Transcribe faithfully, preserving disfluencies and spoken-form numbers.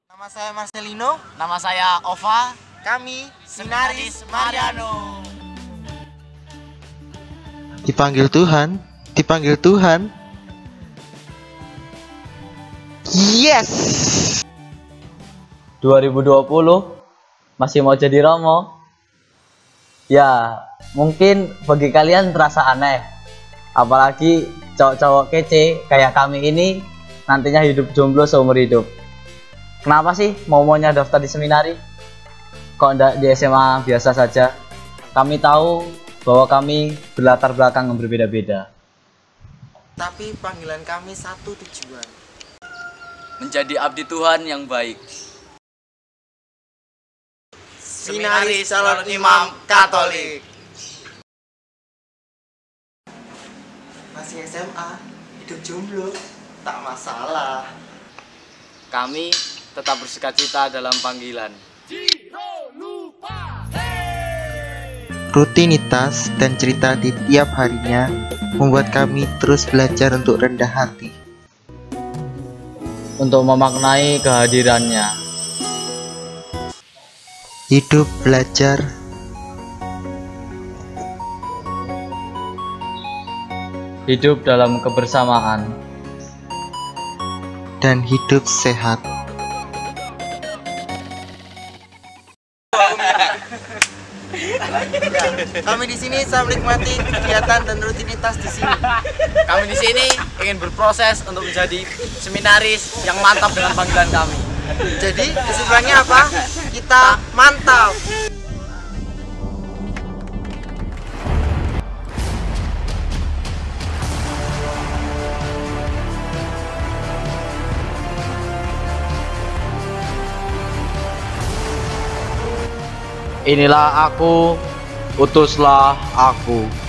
Nama saya Marcelino. Nama saya Ova. Kami Seminaris Mariano. Dipanggil Tuhan, dipanggil Tuhan. Yes. dua ribu dua puluh masih mau jadi Romo? Ya, mungkin bagi kalian terasa aneh. Apalagi cowok-cowok kece kayak kami ini nantinya hidup jomblo seumur hidup. Kenapa sih mau-maunya daftar di seminari? Kok enggak di S M A biasa saja? Kami tahu bahwa kami berlatar belakang yang berbeda-beda. Tapi panggilan kami satu tujuan. Menjadi abdi Tuhan yang baik. Seminaris calon imam Katolik. Masih S M A, hidup jomblo, tak masalah. Kami tetap bersukacita dalam panggilan. Rutinitas dan cerita di tiap harinya membuat kami terus belajar untuk rendah hati, Untuk memaknai kehadirannya. hidup belajar, Hidup dalam kebersamaan. dan hidup sehat. Kami di sini sama menikmati kegiatan dan rutinitas di sini. Kami di sini ingin berproses untuk menjadi seminaris yang mantap dengan panggilan kami. Jadi kesimpulannya apa? Kita mantap. Inilah aku, utuslah aku.